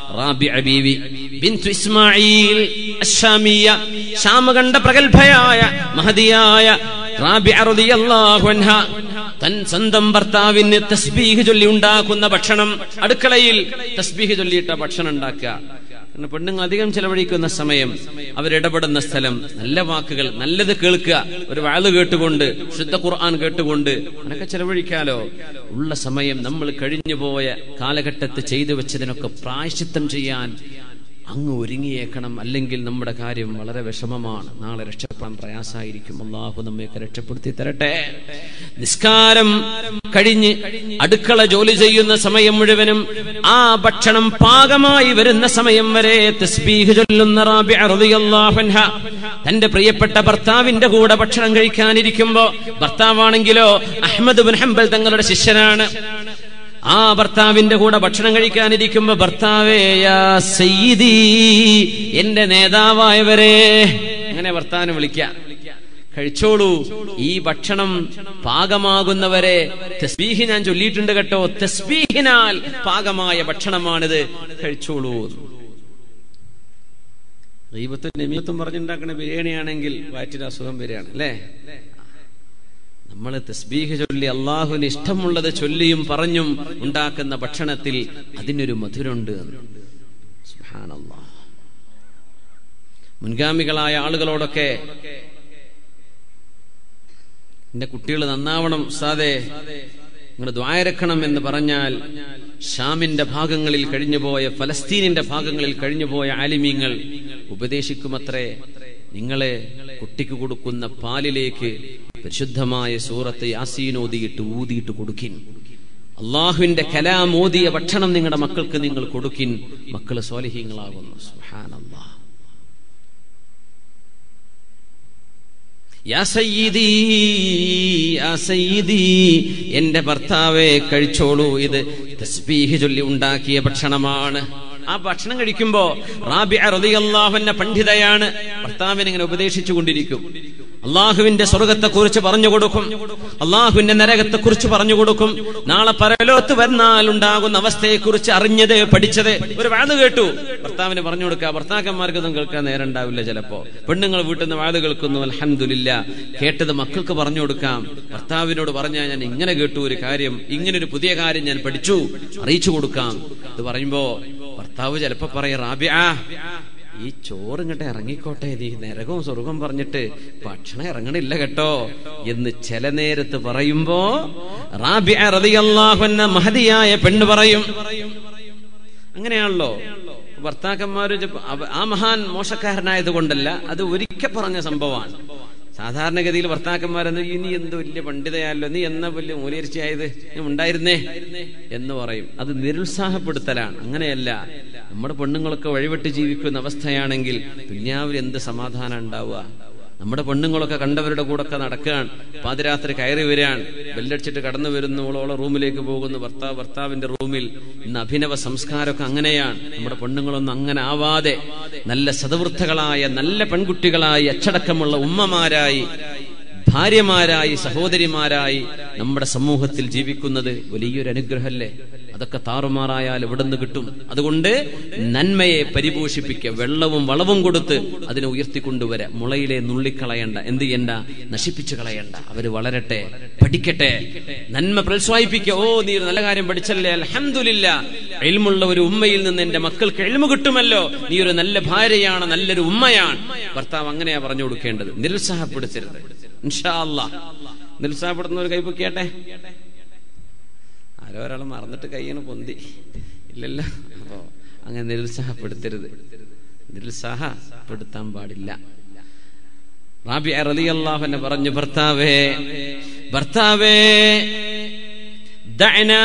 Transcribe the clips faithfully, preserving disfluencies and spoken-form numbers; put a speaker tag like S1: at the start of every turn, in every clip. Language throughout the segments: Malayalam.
S1: റാബിഅ ബീവി ബിൻതു ഇസ്മാഈൽ അശ്ശാമിയ, ശാമ കണ്ട പ്രഗൽഭയായ മഹദിയായ റാബിഅ റളിയല്ലാഹു അൻഹ തൻ സ്വന്തം ഭർത്താവിന് തസ്ബീഹ് ചൊല്ലി ഉണ്ടാക്കുന്ന ഭക്ഷണം, അടുക്കളയിൽ തസ്ബീഹ് ചൊല്ലിയിട്ട ഭക്ഷണം ഉണ്ടാക്കുക. പെണ്ണുങ്ങൾ അധികം ചെലവഴിക്കുന്ന സമയം, അവരിടപെടുന്ന സ്ഥലം, നല്ല വാക്കുകൾ, നല്ലത് കേൾക്കുക, ഒരു വഅദ് കേട്ടുകൊണ്ട്, ശുദ്ധ ഖുർആൻ കേട്ടുകൊണ്ട് അതൊക്കെ ചെലവഴിക്കാലോ. ഉള്ള സമയം നമ്മൾ കഴിഞ്ഞുപോയ കാലഘട്ടത്തിൽ ചെയ്തു വെച്ചതിനൊക്കെ പ്രായശ്ചിത്തം ചെയ്യാൻ അങ്ങ് ഒരുങ്ങിയേക്കണം. അല്ലെങ്കിൽ നമ്മുടെ കാര്യം വളരെ വിഷമമാണ്, നാളെ രക്ഷപ്പെടാൻ പ്രയാസമായിരിക്കും. അള്ളാഹു നമ്മയൊക്കെ രക്ഷപ്പെടുത്തി തരട്ടെ. നിസ്കാരം കഴിഞ്ഞ് അടുക്കള ജോലി ചെയ്യുന്ന സമയം മുഴുവനും ആ ഭക്ഷണം പാകമായി വരുന്ന സമയം വരെ തസ്ബീഹ് ചൊല്ലുന്ന റാബിഅ റളിയല്ലാഹു അൻഹ തന്റെ പ്രിയപ്പെട്ട ഭർത്താവിന്റെ കൂടെ ഭക്ഷണം കഴിക്കാനിരിക്കുമ്പോ, ഭർത്താവാണെങ്കിലോ അഹ്മദ് ബിൻ ഹംബൽ തങ്ങളുടെ ശിഷ്യനാണ്. ആ ഭർത്താവിന്റെ കൂടെ ഭക്ഷണം കഴിക്കാനിരിക്കുമ്പോ ഭർത്താവേ യാ സയ്യിദി, എന്റെ നേതാവായവരെ, അങ്ങനെ ഭർത്താവിനെ വിളിക്ക. കഴിച്ചോളൂ, ഈ ഭക്ഷണം പാകമാകുന്നവരെ തസ്ബീഹ് ഞാൻ ചൊല്ലിയിട്ടുണ്ട് കേട്ടോ, തസ്ബീഹിനാൽ പാകമായ ഭക്ഷണമാണിത്, കഴിച്ചോളൂ. ഗീബത്തും നമീമത്തും പറഞ്ഞുണ്ടാക്കുന്ന ബിരിയാണി ആണെങ്കിൽ വയറ്റിന് അസുഖം വരികയാണ് അല്ലേ. നമ്മൾ തസ്ബീഹ് ചൊല്ലി അള്ളാഹുവിന് ഇഷ്ടമുള്ളത് ചൊല്ലിയും പറഞ്ഞും ഉണ്ടാക്കുന്ന ഭക്ഷണത്തിൽ അതിനൊരു മധുരമുണ്ട്. സുബ്ഹാനല്ലാഹ്. മുൻഗാമികളായ ആളുകളോടൊക്കെ എന്റെ കുട്ടികൾ നന്നാവണം ഉസ്താദേ, നിങ്ങൾ ദ്വായരക്കണം എന്ന് പറഞ്ഞാൽ ഷാമിന്റെ ഭാഗങ്ങളിൽ കഴിഞ്ഞുപോയ, ഫലസ്തീനിന്റെ ഭാഗങ്ങളിൽ കഴിഞ്ഞുപോയ ആലിമീങ്ങൾ ഉപദേശിക്കുമത്രേ, നിങ്ങളെ കുട്ടിക്ക് കൊടുക്കുന്ന പാലിലേക്ക് പരിശുദ്ധമായ സൂറത്ത് യാസീൻ ഓതിയിട്ട് ഊതിയിട്ട് കൊടുക്കിൻ. അള്ളാഹുവിന്റെ കലാം ഓതിയ ഭക്ഷണം നിങ്ങളുടെ മക്കൾക്ക് നിങ്ങൾ കൊടുക്കിൻ, മക്കള് സ്വാലിഹീങ്ങളാകുന്നു. സുബ്ഹാനല്ലാഹ്. യാ സയ്യിദി യാ സയ്യിദി, എന്റെ ഭർത്താവേ കഴിച്ചോളൂ, ഇത് തസ്ബീഹ് ചൊല്ലി ഉണ്ടാക്കിയ ഭക്ഷണമാണ്. ആ ഭക്ഷണം കഴിക്കുമ്പോ റാബിഅ റളിയല്ലാഹു അൻഹ പണ്ഡിതയാണ്, ഭർത്താവിനെ ഇങ്ങനെ ഉപദേശിച്ചു കൊണ്ടിരിക്കും. അള്ളാഹുവിന്റെ സ്വർഗത്തെ കുറിച്ച് പറഞ്ഞു കൊടുക്കും, അള്ളാഹുവിന്റെ നരകത്തെ കുറിച്ച് പറഞ്ഞു കൊടുക്കും, നാളെ പരലോകത്ത് വന്നാൽ ഉണ്ടാകുന്ന അവസ്ഥയെ കുറിച്ച് അറിഞ്ഞത് പഠിച്ചത്. ഒരു വഅദ് കേട്ടു, ഭർത്താവിന് പറഞ്ഞു കൊടുക്കുക. ഭർത്താക്കന്മാർക്കൊന്നും കേൾക്കാൻ നേരം ഉണ്ടാവില്ല ചിലപ്പോ. പെണ്ണുങ്ങൾ വീട്ടിൽ നിന്ന് വഅദ് കേൾക്കുന്നു, അൽഹംദുലില്ലാ, കേട്ടത് മക്കൾക്ക് പറഞ്ഞു കൊടുക്കാം. ഭർത്താവിനോട് പറഞ്ഞാൽ ഞാൻ ഇങ്ങനെ കേട്ടു ഒരു കാര്യം, ഇങ്ങനെ ഒരു പുതിയ കാര്യം ഞാൻ പഠിച്ചു, അറിയിച്ചു കൊടുക്കാം. ഇത് പറയുമ്പോ ഭർത്താവ് ചിലപ്പോ പറയും, റാബിഅ ഈ ചോറ് ഇങ്ങോട്ട് ഇറങ്ങിക്കോട്ടെ, നീ നരകവും സ്വർഗം പറഞ്ഞിട്ട് ഭക്ഷണം ഇറങ്ങണില്ല കേട്ടോ എന്ന് ചില നേരത്ത് പറയുമ്പോ റാബിഅ റളിയല്ലാഹു അൻഹ മഹദിയായ പെണ്ണ് പറയും. അങ്ങനെയാണല്ലോ ഭർത്താക്കന്മാര്. ആ മഹാൻ മോശക്കാരനായത് കൊണ്ടല്ല, അത് ഒരിക്കൽ പറഞ്ഞ സംഭവമാണ്. സാധാരണഗതിയിൽ ഭർത്താക്കന്മാരെന്ന് നീ എന്ത് വലിയ പണ്ഡിതയല്ലോ, നീ എന്നാ വലിയ മൂലേർച്ചയായത്, നീ ഉണ്ടായിരുന്നേ എന്ന് പറയും. അത് നിരുത്സാഹപ്പെടുത്തലാണ്. അങ്ങനെയല്ല, നമ്മുടെ പെണ്ണുങ്ങളൊക്കെ വഴിവിട്ട് ജീവിക്കുന്ന അവസ്ഥയാണെങ്കിൽ ദുനിയാവിൽ എന്ത് സമാധാനം ഉണ്ടാവുക? നമ്മുടെ പെണ്ണുങ്ങളൊക്കെ കണ്ടവരുടെ കൂടെ ഒക്കെ നടക്കുകയാണ്, പാതിരാത്രി കയറി വരികയാണ്, ബെല്ലടിച്ചിട്ട് കടന്നു വരുന്നു, ഓളോളെ റൂമിലേക്ക് പോകുന്നു, ഭർത്താവ് ഭർത്താവിന്റെ റൂമിൽ. ഇന്ന് അഭിനവ സംസ്കാരമൊക്കെ അങ്ങനെയാണ്. നമ്മുടെ പെണ്ണുങ്ങളൊന്നും അങ്ങനെ ആവാതെ നല്ല സദവൃദ്ധകളായ നല്ല പെൺകുട്ടികളായി അച്ചടക്കമുള്ള ഉമ്മമാരായി ഭാര്യമാരായി സഹോദരിമാരായി നമ്മുടെ സമൂഹത്തിൽ ജീവിക്കുന്നത് വലിയൊരു അനുഗ്രഹമല്ലേ? അതൊക്കെ താറുമാറായാൽ എവിടെ നിന്ന് കിട്ടും? അതുകൊണ്ട് നന്മയെ പരിപോഷിപ്പിക്കുക, വെള്ളവും വളവും കൊടുത്ത് അതിനെ ഉയർത്തിക്കൊണ്ടുവരാ. മുളയിലെ നുള്ളിക്കളയണ്ട, എന്ത് ചെയ്യണ്ട, നശിപ്പിച്ചു കളയണ്ട. അവര് വളരട്ടെ, പഠിക്കട്ടെ, നന്മ പ്രോത്സാഹിപ്പിക്കുക. ഓ നീ ഒരു നല്ല കാര്യം പഠിച്ചല്ലേ, അൽഹംദുലില്ലാ, ഇൽമുള്ള ഒരു ഉമ്മയിൽ നിന്ന് എന്റെ മക്കൾക്ക് ഇൽമു കിട്ടുമല്ലോ, നീ ഒരു നല്ല ഭാര്യയാണ്, നല്ലൊരു ഉമ്മയാണ്. ഭർത്താവ് അങ്ങനെയാ പറഞ്ഞു കൊടുക്കേണ്ടത്, നിരുത്സാഹപ്പെടുത്തരുത്. ഇൻഷാ അല്ലാഹ് നിരുത്സാഹപ്പെടുത്തുന്നവർ കൈപ്പൊക്കിയാട്ടെ. ആരോ ഒരാൾ മറന്നിട്ട് കൈയ്യാണ് പൊന്തി ഇല്ലല്ലോ. അപ്പോ അങ്ങനെ നിരുത്സാഹപ്പെടുത്തരുത്, നിരുത്സാഹപ്പെടുത്താൻ പാടില്ല. റാബിഅ റളിയല്ലാഹു അൻഹ പറഞ്ഞു, ഭർത്താവേ ഭർത്താവേ ദഅനാ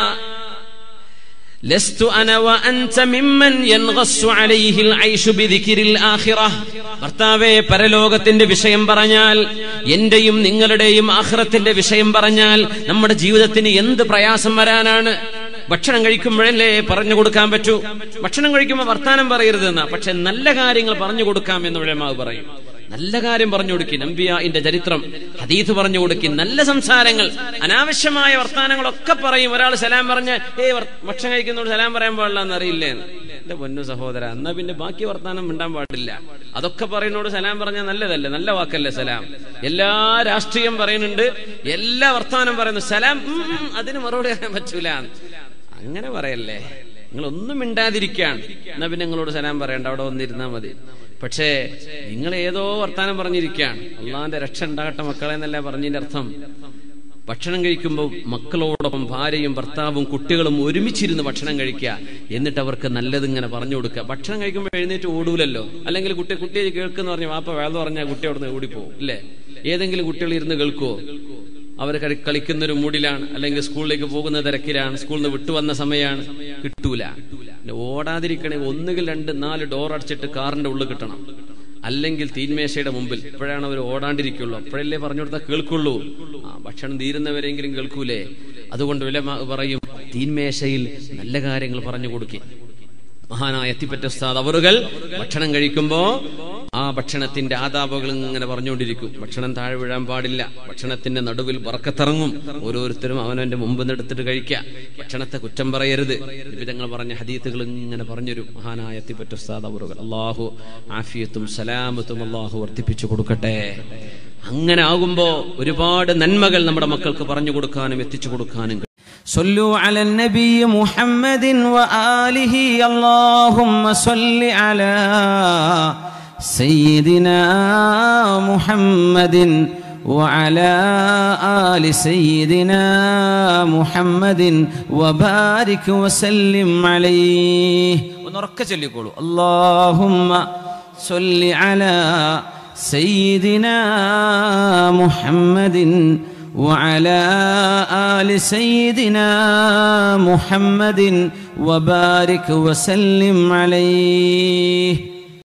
S1: ലസ്തു അന വഅൻത മിമ്മൻ യൻഗസ്സു അലൈഹിൽ ഐശു ബിദിക്രിൽ ആഖിറഹ. ഭർത്താവേ, പരലോകത്തിന്റെ വിഷയം പറഞ്ഞാൽ, എന്റെയും നിങ്ങളുടെയും ആഖിറത്തിന്റെ വിഷയം പറഞ്ഞാൽ നമ്മുടെ ജീവിതത്തിന് എന്ത് പ്രയാസം വരാനാണ്? ഭക്ഷണം കഴിക്കുമ്പോഴല്ലേ പറഞ്ഞു കൊടുക്കാൻ പറ്റൂ. ഭക്ഷണം കഴിക്കുമ്പോൾ വർത്താനം പറയരുതെന്നാ, പക്ഷെ നല്ല കാര്യങ്ങൾ പറഞ്ഞു കൊടുക്കാം എന്ന് ഉലമാ പറയും. നല്ല കാര്യം പറഞ്ഞു കൊടുക്കി, അംബിയാഇന്റെ ചരിത്രം ഹദീസ് പറഞ്ഞു കൊടുക്കി, നല്ല സംസാരങ്ങൾ. അനാവശ്യമായ വർത്താനങ്ങളൊക്കെ പറയും. ഒരാൾ സലാം പറഞ്ഞ് ഏയ് ഭക്ഷണം കഴിക്കുന്നതോട് സലാം പറയാൻ പാടില്ല എന്നറിയില്ലേ? എന്റെ പൊന്നു സഹോദര, എന്നാ പിന്നെ ബാക്കി വർത്താനം മിണ്ടാൻ പാടില്ല. അതൊക്കെ പറയുന്നോട് സലാം പറഞ്ഞാൽ നല്ലതല്ലേ? നല്ല വാക്കല്ലേ സലാം? എല്ലാ രാഷ്ട്രീയം പറയുന്നുണ്ട്, എല്ലാ വർത്താനം പറയുന്നു സലാം, അതിന് മറുപടി പറയാൻ പറ്റൂല. അങ്ങനെ പറയല്ലേ. നിങ്ങളൊന്നും മിണ്ടാതിരിക്കാണ്, എന്നാ പിന്നെ നിങ്ങളോട് സലാം പറയണ്ട, അവിടെ വന്നിരുന്നാ മതി. പക്ഷേ നിങ്ങൾ ഏതോ വർത്താനം പറഞ്ഞിരിക്കുകയാണ്. അള്ളാന്റെ രക്ഷ ഉണ്ടാകട്ടെ മക്കളെ എന്നല്ല പറഞ്ഞതിന്റെ അർത്ഥം. ഭക്ഷണം കഴിക്കുമ്പോൾ മക്കളോടൊപ്പം ഭാര്യയും ഭർത്താവും കുട്ടികളും ഒരുമിച്ചിരുന്ന് ഭക്ഷണം കഴിക്കുക, എന്നിട്ട് അവർക്ക് നല്ലതിങ്ങനെ പറഞ്ഞു കൊടുക്കുക. ഭക്ഷണം കഴിക്കുമ്പോൾ എഴുന്നേറ്റ് ഓടൂലല്ലോ. അല്ലെങ്കിൽ കുട്ടി കുട്ടിയെ കേൾക്കുന്ന പറഞ്ഞ വാപ്പ വേള പറഞ്ഞാൽ കുട്ടി അവിടെ നിന്ന് ഓടിപ്പോവും അല്ലേ? ഏതെങ്കിലും കുട്ടികൾ ഇരുന്ന് കേൾക്കുവോ? അവർ കളിക്കുന്നൊരു മൂഡിലാണ്, അല്ലെങ്കിൽ സ്കൂളിലേക്ക് പോകുന്ന തിരക്കിലാണ്, സ്കൂളിൽ നിന്ന് വിട്ടുവന്ന സമയമാണ്, കിട്ടൂല. ഓടാതിരിക്കണേ ഒന്നുകിൽ രണ്ട് നാല് ഡോർ അടച്ചിട്ട് കാറിന്റെ ഉള്ളിൽ കിട്ടണം, അല്ലെങ്കിൽ തീന്മേശയുടെ മുമ്പിൽ. ഇപ്പോഴാണ് അവർ ഓടാണ്ടിരിക്കുള്ളൂ, അപ്പോഴല്ലേ പറഞ്ഞു കൊടുത്താൽ കേൾക്കുള്ളൂ. ആ ഭക്ഷണം തീരുന്നവരെങ്കിലും കേൾക്കൂലേ? അതുകൊണ്ട് വില പറയും, തീന്മേശയിൽ നല്ല കാര്യങ്ങൾ പറഞ്ഞു കൊടുക്കേ. മഹാനായ എത്തിപ്പറ്റ ഉസ്താദ് അവറുകൾ ഭക്ഷണം കഴിക്കുമ്പോ ആ ഭക്ഷണത്തിന്റെ ആദാബുകൾ ഇങ്ങനെ പറഞ്ഞുകൊണ്ടിരിക്കും. ഭക്ഷണം താഴെ വീഴാൻ പാടില്ല, ഭക്ഷണത്തിന്റെ നടുവിൽ ബറക്കത്തിറങ്ങും, ഓരോരുത്തരും അവനവന്റെ മുമ്പ് എടുത്തിട്ട് കഴിക്കുക, ഭക്ഷണത്തെ കുറ്റം പറയരുത്. വിധങ്ങൾ പറഞ്ഞ ഹദീത്തുകൾ ഇങ്ങനെ പറഞ്ഞൊരു മഹാനായ എത്തിപ്പറ്റ ഉസ്താദ് അവറുകൾ. അള്ളാഹു ആഫിയത്തും സലാമത്തും അള്ളാഹു വർദ്ധിപ്പിച്ചു കൊടുക്കട്ടെ. അങ്ങനെ ആകുമ്പോ ഒരുപാട് നന്മകൾ നമ്മുടെ മക്കൾക്ക് പറഞ്ഞു കൊടുക്കാനും എത്തിച്ചു കൊടുക്കാനും.
S2: صلوا على النبي محمد وآله اللهم صل على سيدنا محمد وعلى آل سيدنا محمد وبارك وسلم عليه. ونركز ചൊല്ലിക്കോളൂ. اللهم صل على سيدنا محمد وعلى آل سيدنا محمد وبارك وسلم عليه.